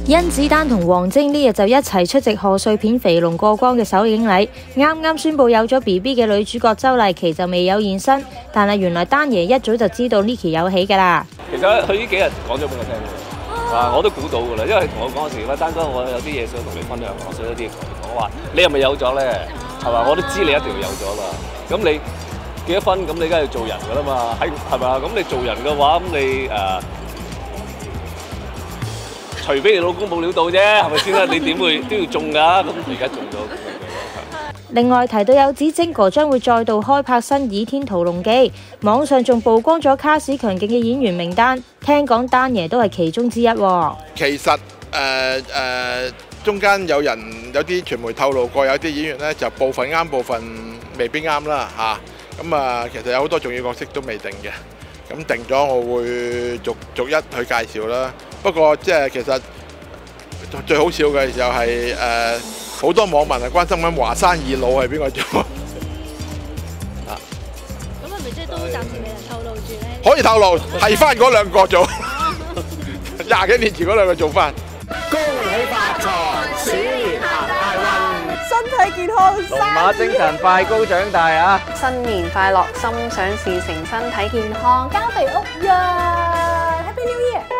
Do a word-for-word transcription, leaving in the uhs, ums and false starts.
甄子丹同王晶呢日就一齊出席賀歲片《肥龍過江》嘅首映禮，啱啱宣布有咗 B B 嘅女主角周麗淇就未有現身，但係原來丹爺一早就知道呢期有喜㗎啦。 其實佢呢幾日講咗俾我聽嘅，啊我都估到㗎啦，因為同我講嗰時，喂丹哥，我有啲嘢想同你分享，我想有啲嘢同你講話，你係咪有咗咧？係嘛，我都知你一定要有咗啦。咁你結咗婚，咁你梗係要做人㗎啦嘛，係係咪啊？咁你做人嘅話，咁你誒。呃除非你老公冇料到啫，係咪先啦？你點會都要中㗎？咁而家中咗。 另外提到有指晶哥將會再度開拍新《倚天屠龍記》，網上仲曝光咗卡士強勁嘅演員名單，聽講丹爺都係其中之一喎。 其實誒誒中間有人有啲傳媒透露過，有啲演員咧就部分啱，部分未必啱啦嚇。咁啊，其實有好多重要角色都未定嘅。咁定咗，我會逐逐一去介紹啦。不過即係其實最好笑嘅就係誒好多網民係關心緊華山二老係邊個做啊？ 咁係咪即係都暫時未能透露住咧？ 可以透露，係翻嗰兩個做，廿幾年前嗰兩個做翻。 恭喜發財，鼠年行大運， 身體健康， 龍馬精神，快高長大啊！ 新年快樂，心想事成，身體健康， 交肥屋潤 ，Happy New Year！